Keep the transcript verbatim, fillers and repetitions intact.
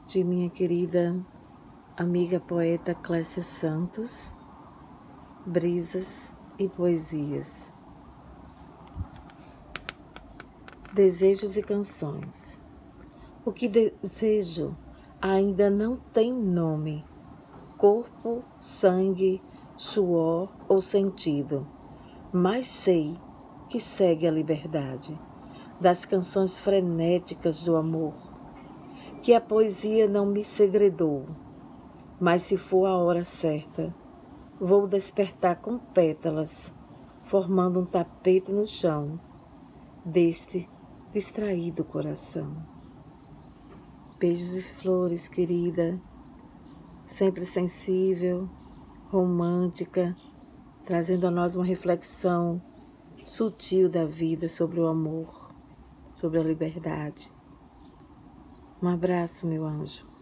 de minha querida amiga poeta Clécia Santos, Brisas e Poesias. Desejos e canções. O que desejo ainda não tem nome, corpo, sangue, suor ou sentido, mas sei que segue a liberdade das canções frenéticas do amor, que a poesia não me segredou, mas se for a hora certa, vou despertar com pétalas, formando um tapete no chão deste distraído coração. Beijos e flores, querida, sempre sensível, romântica, trazendo a nós uma reflexão sutil da vida sobre o amor, sobre a liberdade. Um abraço, meu anjo.